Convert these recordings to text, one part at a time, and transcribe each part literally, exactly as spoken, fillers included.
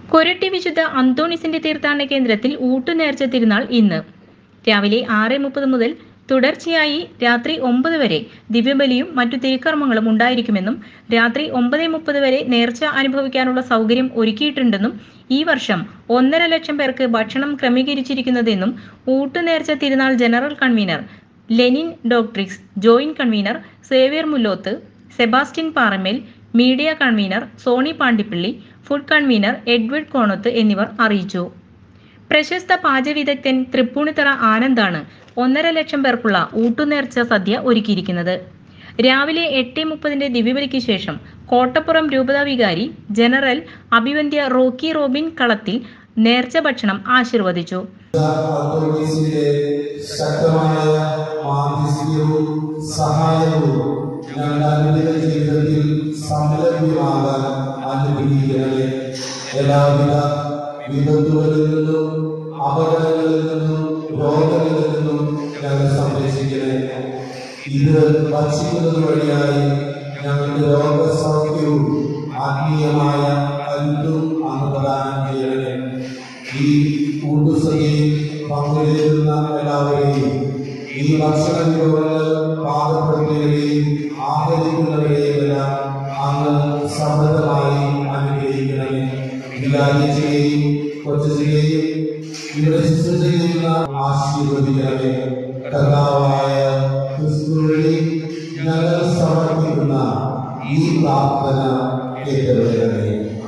കൊരട്ടി വിശുദ്ധ അന്തോണീസിന്റെ തീർത്ഥാടന കേന്ദ്രത്തിൽ ഊട്ടുനേർച്ച തിരുനാൾ ഇന്ന് രാവിലെ ആറ് മുപ്പത് മുതൽ തുടർച്ചയായി രാത്രി ഒമ്പത് വരെ ദിവ്യബലിയും മറ്റു തിരുക്കർമ്മങ്ങളും ഉണ്ടായിരിക്കുമെന്നും രാത്രി ഒമ്പത് മുപ്പത് വരെ നേർച്ച അനുഭവിക്കാനുള്ള സൗകര്യം ഒരുക്കിയിട്ടുണ്ടെന്നും ഈ വർഷം ഒന്നര ലക്ഷം പേർക്ക് ഭക്ഷണം ക്രമീകരിച്ചിരിക്കുന്നതെന്നും ഊട്ടുനേർച്ച തിരുനാൾ ജനറൽ കൺവീനർ ലെനിൻ ഡോക്ട്രിക്സ്, joint convener Xavier Mulloth, Sebastian Paramel, media convener Sony Pandipally, food convener Edward Konath എന്നിവർ അറിയിച്ചു. പ്രശസ്ത പാചകവിദഗ്ധൻ തൃപ്പൂണിത്തറ ആനന്ദാണ് ഒന്നര ലക്ഷം പേർക്കുള്ള ഊട്ടുനേർച്ച സദ്യ ഒരുക്കിയിരിക്കുന്നത്. രാവിലെ എട്ട് മുപ്പതിന്റെ ദിവ്യബലിക്ക് ശേഷം കോട്ടപ്പുറം രൂപതാ വികാരി ജനറൽ അഭിവന്ദ്യ റോക്കി റോബിൻ കളത്തിൽ നേർച്ച ഭക്ഷണം ആശീർവദിച്ചു. വിപത്തുകളിൽ നിന്നും അപകടങ്ങളിൽ നിന്നും രോഗങ്ങളിൽ നിന്നും ഞങ്ങൾ സംരക്ഷിക്കണേ. ഇത് ഭക്ഷിക്കുന്നത് വഴിയായി ഞങ്ങളുടെ രോഗസൗഖ്യവും ആത്മീയമായ കരുത്തും അങ്ങ് പ്രദാനം ചെയ്യണേ. ഈ ഊട്ടുസഭയിൽ പങ്കുചേരുന്ന എല്ലാവരെയും ഈ ഭക്ഷണ വിഭവങ്ങൾ പാകപ്പെടുത്തുകയും ആഹരിക്കുന്നവരെയും എല്ലാം അങ്ങ് സമൃദ്ധമായി അനുഗ്രഹിക്കണമേ. വികാരിച്ചെയും കൊച്ചുകയും ഇവിടെ ശുശ്രൂഷ ചെയ്യുന്ന ആശീർവദിക്കണമേ. കർത്താവായ ക്രിസ്തുവിനെ ഞങ്ങൾ സമർപ്പിക്കുന്ന ഈ പ്രാർത്ഥന കേൾക്കണമേ.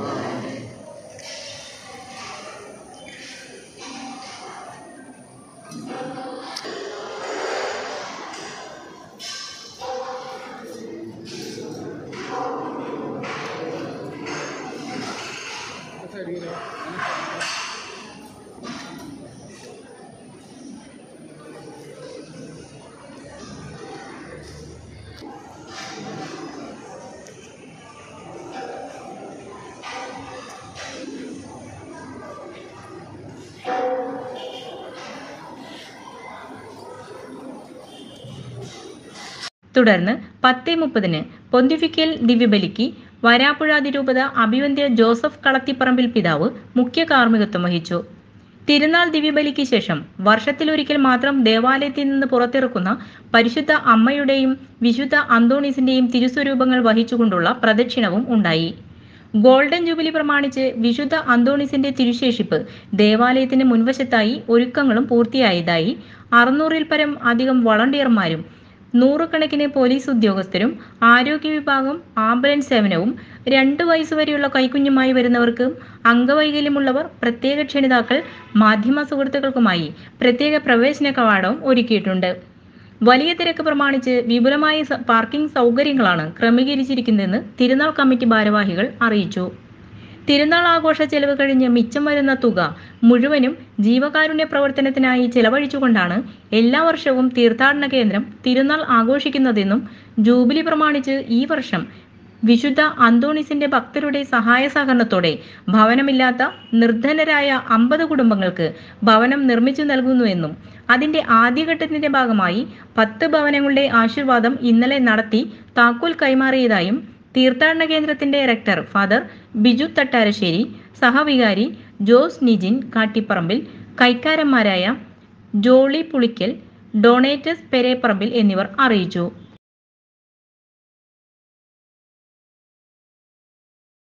തുടർന്ന് പത്ത് മുപ്പതിന് പൊന്തിഫിക്കൽ ദിവ്യബലിക്ക് വരാപ്പുഴ അതിരൂപത അഭിവന്ദ്യ ജോസഫ് കളത്തിപ്പറമ്പിൽ പിതാവ് മുഖ്യ കാർമ്മികത്വം വഹിച്ചു. തിരുനാൾ ദിവ്യബലിക്ക് ശേഷം വർഷത്തിലൊരിക്കൽ മാത്രം ദേവാലയത്തിൽ നിന്ന് പുറത്തിറക്കുന്ന പരിശുദ്ധ അമ്മയുടെയും വിശുദ്ധ അന്തോണീസിന്റെയും തിരുസ്വരൂപങ്ങൾ വഹിച്ചുകൊണ്ടുള്ള പ്രദക്ഷിണവും ഉണ്ടായി. ഗോൾഡൻ ജൂബിലി പ്രമാണിച്ച് വിശുദ്ധ അന്തോണീസിന്റെ തിരുശേഷിപ്പ് ദേവാലയത്തിന് മുൻവശത്തായി ഒരുക്കങ്ങളും പൂർത്തിയായതായി അറുന്നൂറിൽ പരം അധികം വളണ്ടിയർമാരും നൂറുകണക്കിന് പോലീസ് ഉദ്യോഗസ്ഥരും ആരോഗ്യ വിഭാഗം, ആംബുലൻസ് സേവനവും രണ്ടു വയസ്സുവരെയുള്ള കൈക്കുഞ്ഞുമായി വരുന്നവർക്ക്, അംഗവൈകല്യമുള്ളവർ, പ്രത്യേക ക്ഷണിതാക്കൾ, മാധ്യമ സുഹൃത്തുക്കൾക്കുമായി പ്രത്യേക പ്രവേശന കവാടവും ഒരുക്കിയിട്ടുണ്ട്. വലിയ തിരക്ക് പ്രമാണിച്ച് വിപുലമായ പാർക്കിംഗ് സൗകര്യങ്ങളാണ് ക്രമീകരിച്ചിരിക്കുന്നതെന്ന് തിരുനാൾ കമ്മിറ്റി ഭാരവാഹികൾ അറിയിച്ചു. തിരുനാൾ ആഘോഷ ചെലവ് കഴിഞ്ഞ് മിച്ചം വരുന്ന തുക മുഴുവനും ജീവകാരുണ്യ പ്രവർത്തനത്തിനായി ചെലവഴിച്ചുകൊണ്ടാണ് എല്ലാ വർഷവും തീർത്ഥാടന കേന്ദ്രം തിരുനാൾ ആഘോഷിക്കുന്നതെന്നും ജൂബിലി പ്രമാണിച്ച് ഈ വർഷം വിശുദ്ധ അന്തോണീസിന്റെ ഭക്തരുടെ സഹായ സഹകരണത്തോടെ ഭവനമില്ലാത്ത നിർധനരായ അമ്പത് കുടുംബങ്ങൾക്ക് ഭവനം നിർമ്മിച്ചു നൽകുന്നുവെന്നും അതിന്റെ ആദ്യഘട്ടത്തിന്റെ ഭാഗമായി പത്ത് ഭവനങ്ങളുടെ ആശീർവാദം ഇന്നലെ നടത്തി താക്കോൽ കൈമാറിയതായും തീർത്ഥാടന കേന്ദ്രത്തിന്റെ ഡയറക്ടർ ഫാദർ ബിജു തട്ടാരശ്ശേരി, സഹവികാരി ജോസ് നിജിൻ കാട്ടിപ്പറമ്പിൽ, കൈക്കാരന്മാരായ ജോളി പുളിക്കൽ, ഡൊണേറ്റസ് പെരേപ്പറമ്പിൽ എന്നിവർ അറിയിച്ചു.